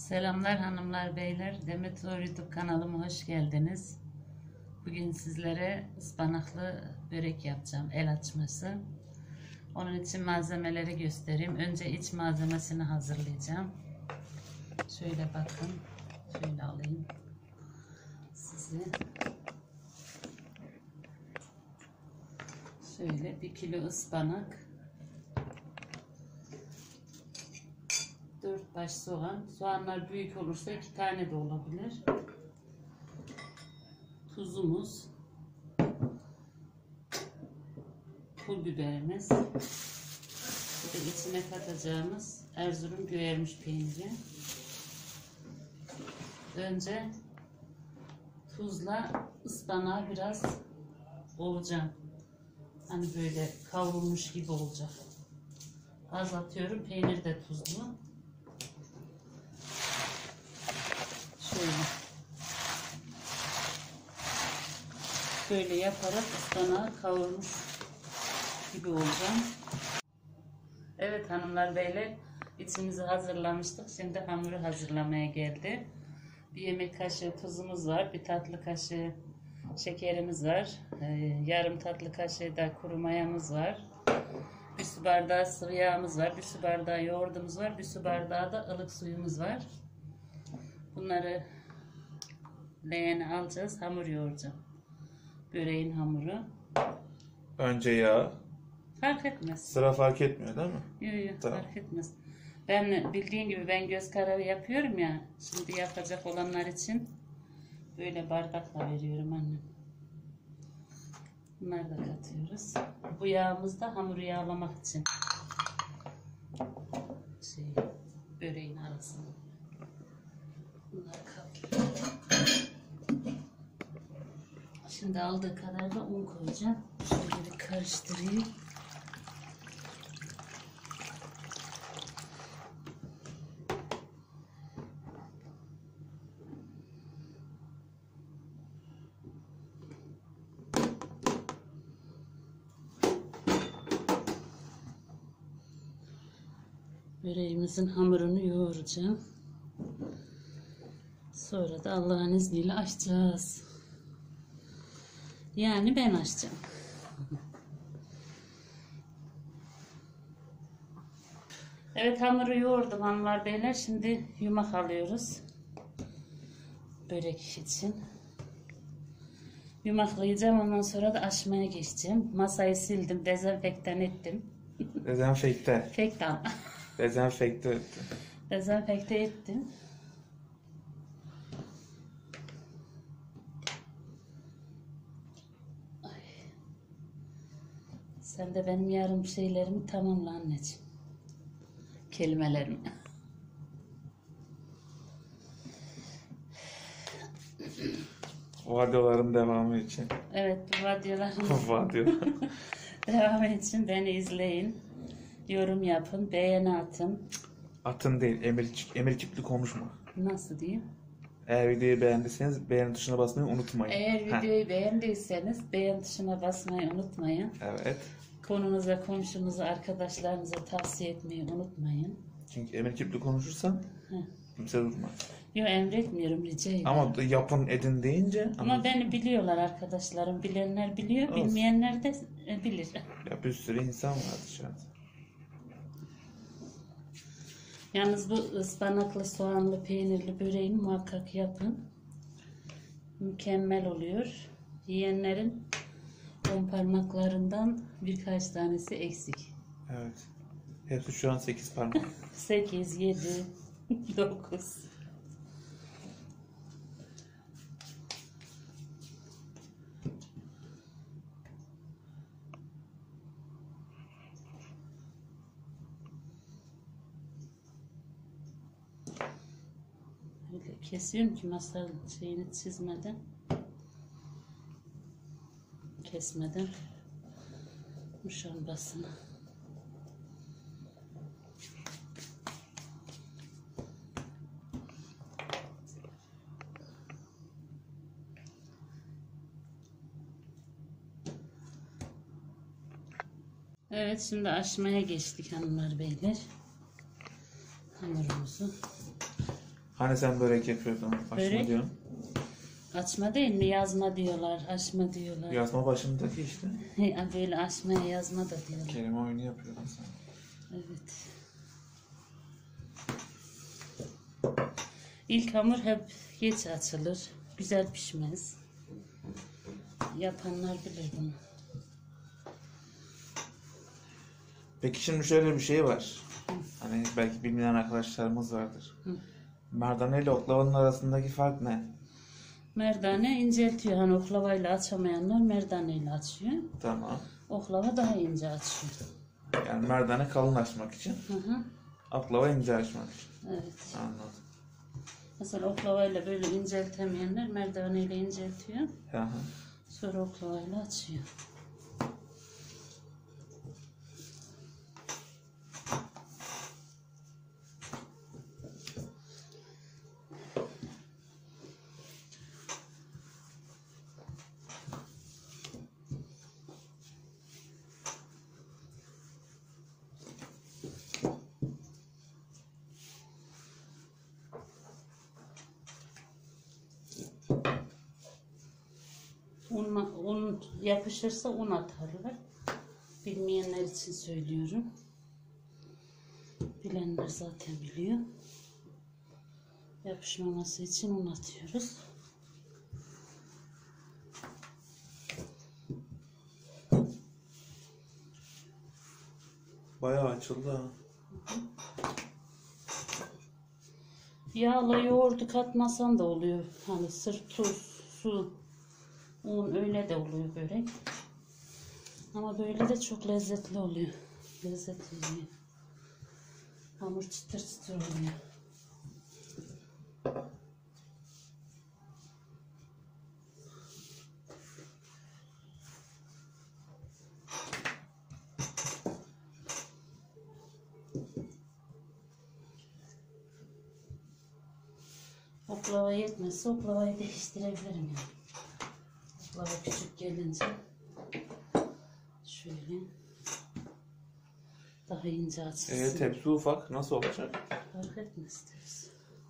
Selamlar hanımlar beyler, Demet Uğur YouTube kanalıma hoş geldiniz. Bugün sizlere ıspanaklı börek yapacağım, el açması. Onun için malzemeleri göstereyim. Önce iç malzemesini hazırlayacağım. Şöyle bakın, şöyle alayım size. Şöyle 1 kilo ıspanak, 4 baş soğan. Soğanlar büyük olursa 2 tane de olabilir. Tuzumuz, pul biberimiz, bir de içine katacağımız Erzurum güvermiş peyniri. Önce tuzla ıspanağı biraz ovacağım. Hani böyle kavrulmuş gibi olacak. Az atıyorum. Peynir de tuzlu. Şöyle. Böyle yaparak ıspanağı kavurmuş gibi olacağım. Evet hanımlar beyler, içimizi hazırlamıştık. Şimdi hamuru hazırlamaya geldi. 1 yemek kaşığı tuzumuz var. 1 tatlı kaşığı şekerimiz var. Yarım tatlı kaşığı da kuru mayamız var. 1 su bardağı sıvı yağımız var. 1 su bardağı yoğurdumuz var. 1 su bardağı da ılık suyumuz var. Bunları leğene alacağız. Hamur yoğuracağım. Böreğin hamuru. Önce yağ. Fark etmez. Sıra fark etmiyor değil mi? Yok Tamam. fark etmez. Ben bildiğin gibi ben göz kararı yapıyorum ya. Şimdi yapacak olanlar için böyle bardakla veriyorum annem. Bunları da katıyoruz. Bu yağımız da hamuru yağlamak için. Böreğin arasına. Bunları katıyorum. Şimdi aldığı kadar da un koyacağım. Şöyle bir karıştırayım. Böreğimizin hamurunu yoğuracağım. Sonra da Allah'ın izniyle açacağız. Yani ben açacağım. Evet hamuru yoğurdum hanımlar beyler. Şimdi yumak alıyoruz. Börek için. Yumaklayacağım, ondan sonra da açmaya geçeceğim. Masayı sildim, dezenfektan ettim. Dezenfekte. Fektan. Dezenfekte etti. Dezenfekte ettim. Ay. Sen de benim yarım şeylerimi tamamla anneciğim. Kelimelerimi. Vadyoların devamı için. Evet bu videoların Vadyo. devamı için beni izleyin. Yorum yapın, beğeni atın. Atın değil, emir kipli konuşma. Nasıl diyeyim? Eğer videoyu beğendiyseniz beğeni tuşuna basmayı unutmayın. Eğer videoyu beğendiyseniz beğen tuşuna basmayı unutmayın. Evet. Konunuza, komşunuza, arkadaşlarınıza tavsiye etmeyi unutmayın. Çünkü emir kipli konuşursan kimse durmaz. Yok emretmiyorum, rica ederim. Ama yapın edin deyince... Ama beni biliyorlar arkadaşlarım. Bilenler biliyor, Olsun. bilmeyenler de bilir. Ya bir sürü insan var dışarıda. Yalnız bu ıspanaklı, soğanlı, peynirli böreği muhakkak yapın. Mükemmel oluyor. Yiyenlerin 10 parmaklarından birkaç tanesi eksik. Evet. Hepsi şu an 8 parmak. 8, 7, 9. Öyle kesiyorum ki masa şeyini çizmeden, kesmeden muşambasını. Evet şimdi açmaya geçtik hanımlar beyler. Hamurumuzu Hani sen börek yapıyordun. Açma Börek? diyorsun. Açma değil mi? Yazma diyorlar, açma diyorlar. Yazma başındaki işte. Böyle açmaya yazma da diyorlar. Kelime oyunu yapıyordun sen. Evet. İlk hamur hep geç açılır. Güzel pişmez. Yapanlar bilir bunu. Peki şimdi şöyle bir şey var. Hani belki bilmeyen arkadaşlarımız vardır. Hı. Merdane ile oklavanın arasındaki fark ne? Merdane inceltiyor. Hani oklavayla açamayanlar merdaneyle açıyor. Tamam. Oklava daha ince açıyor. Yani merdane kalın açmak için. Hı hı. Oklava ince açmak için. Evet. Anladım. Mesela oklavayla böyle inceltemeyenler merdaneyle inceltiyor. Hı hı. Sonra oklavayla açıyor. Un yapışırsa un atarlar. Bilmeyenler için söylüyorum. Bilenler zaten biliyor. Yapışmaması için un atıyoruz. Bayağı açıldı ha. Yağla yoğurdu katmasan da oluyor. Hani sırf tuz, su, un öyle de oluyor börek. Ama böyle de çok lezzetli oluyor. Lezzet veriyor. Hamur çıtır çıtır oluyor. Oklava yetmezse oklavayı değiştirebilirim yani. Oklava küçük gelince şöyle daha ince açılsın. Tepsi ufak. Nasıl olacak? Fark etmez diyoruz.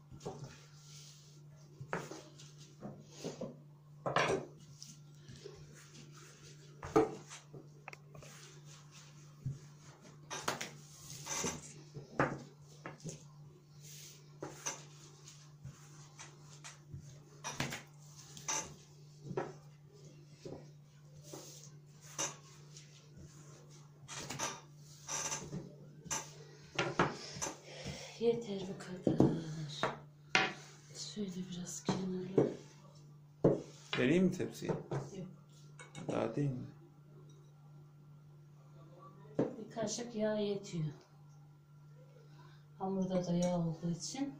Yeter bu kadar. Şöyle biraz kenarla. Vereyim mi tepsiyi? Yok. Daha değil mi? Bir kaşık yağ yetiyor. Hamurda da yağ olduğu için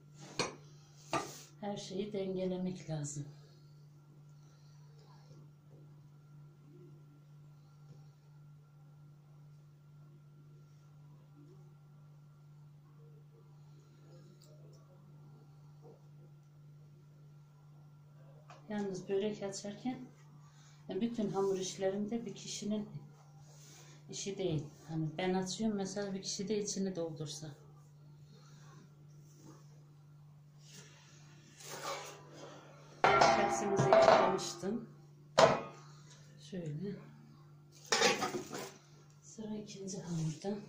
her şeyi dengelemek lazım. Yalnız börek açarken bütün hamur işlerimde bir kişinin işi değil. Hani ben açıyorum mesela bir kişi de içini doldursa. Tepsimizi yıkamıştım. Şöyle. Sıra ikinci hamurda.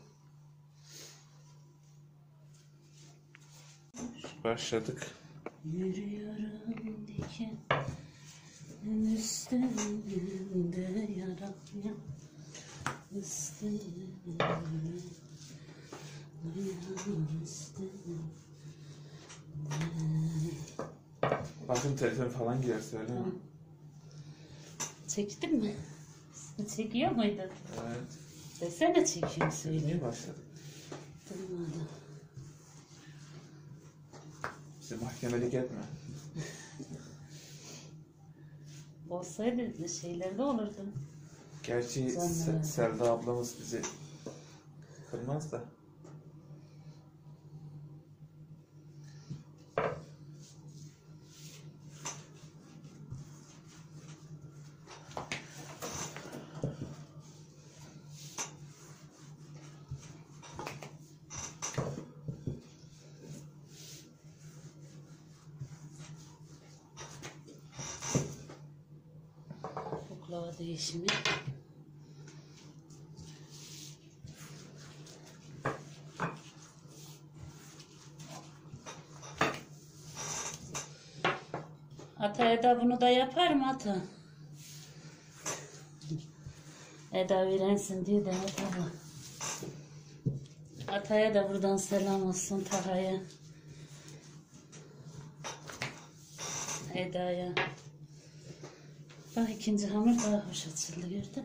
Başladık. Yürüyorum diken üstünde yaram ya. Üstünde yaram üstünde. Bakın telefon falan girer söyle. Çektin mi? Çekiyor muydun? Evet. Desene çekiyorum söyle. Niye başladık? Durmadan. Bizi mahkemelik etme. Olsaydı şeylerde olurdu. Gerçi Zanneler. Selda ablamız bizi kırmaz da. işimi. Ata Eda bunu da yapar mı Ata? Eda öğrensin diye de Eda. Ata'ya da buradan selam olsun, Taha'ya, Eda'ya. Bak ikinci hamur daha hoş açıldı, gördün.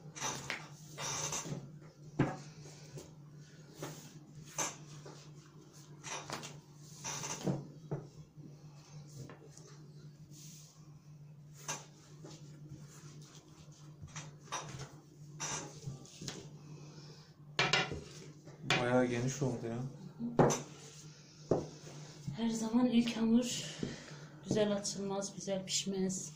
Bayağı geniş oldu ya. Her zaman ilk hamur güzel açılmaz, güzel pişmez.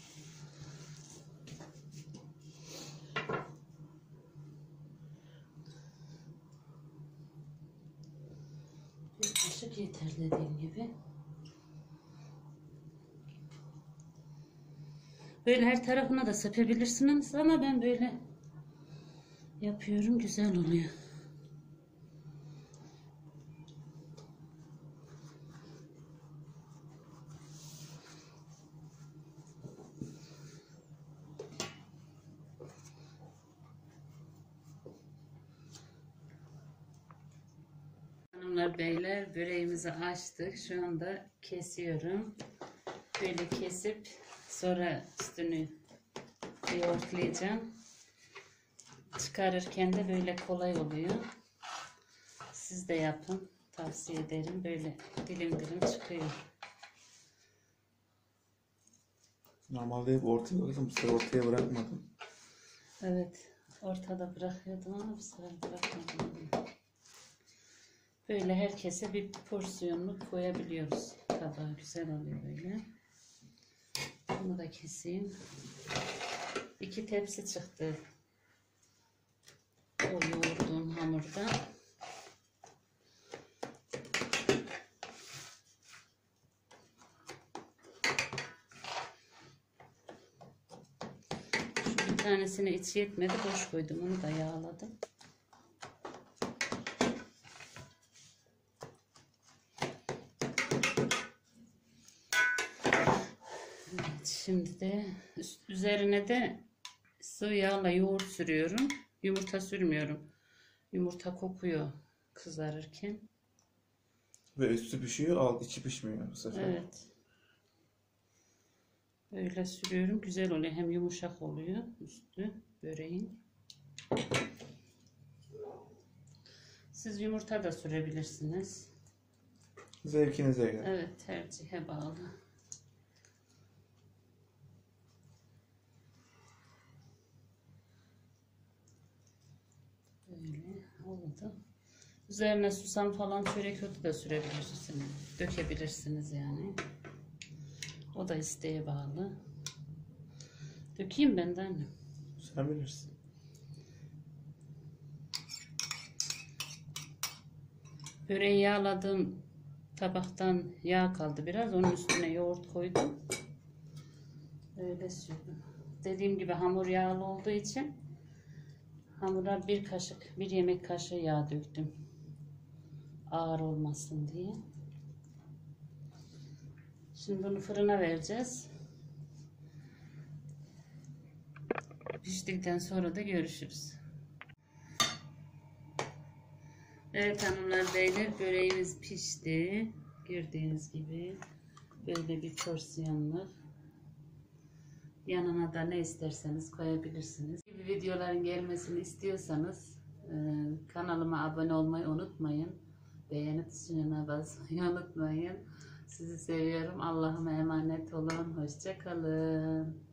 Bir kaşık yeter dediğim gibi. Böyle her tarafına da sepebilirsiniz ama ben böyle yapıyorum, güzel oluyor. Hanımlar beyler, böreğimizi açtık. Şu anda kesiyorum. Böyle kesip sonra üstünü yoğurtlayacağım. Çıkarırken de böyle kolay oluyor. Siz de yapın. Tavsiye ederim. Böyle dilim dilim çıkıyor. Normalde hep ortaya koydum. Bu sefer ortaya bırakmadım. Evet. Ortada bırakıyordum ama bu sefer bırakmadım. Böyle herkese bir porsiyonluk koyabiliyoruz. Tabağa güzel oluyor böyle. Bunu da keseyim. 2 tepsi çıktı o yoğurduğum hamurda. Şu bir tanesine içi yetmedi, boş koydum. Onu da yağladım. Şimdi de üzerine de sıvı yağla yoğurt sürüyorum. Yumurta sürmüyorum. Yumurta kokuyor kızarırken. Ve üstü pişiyor, alt içi pişmiyor bu sefer. Evet. Böyle sürüyorum. Güzel oluyor. Hem yumuşak oluyor üstü böreğin. Siz yumurta da sürebilirsiniz. Zevkinize göre. Evet, tercihe bağlı. Böyle oldu. Üzerine susam falan, çörek otu da sürebilirsiniz. Dökebilirsiniz yani. O da isteğe bağlı. Dökeyim ben de anne. Sen bilirsin. Böreği yağladığım tabaktan yağ kaldı biraz. Onun üstüne yoğurt koydum. Öyle sürdüm. Dediğim gibi hamur yağlı olduğu için hamura bir yemek kaşığı yağ döktüm. Ağır olmasın diye. Şimdi bunu fırına vereceğiz. Piştikten sonra da görüşürüz. Evet hanımlar beyler, böreğimiz pişti. Gördüğünüz gibi böyle bir porsiyonluk. Yanına da ne isterseniz koyabilirsiniz. Bu gibi videoların gelmesini istiyorsanız kanalıma abone olmayı unutmayın. Beğeni tuşuna basmayı unutmayın. Sizi seviyorum. Allah'ıma emanet olun. Hoşça kalın.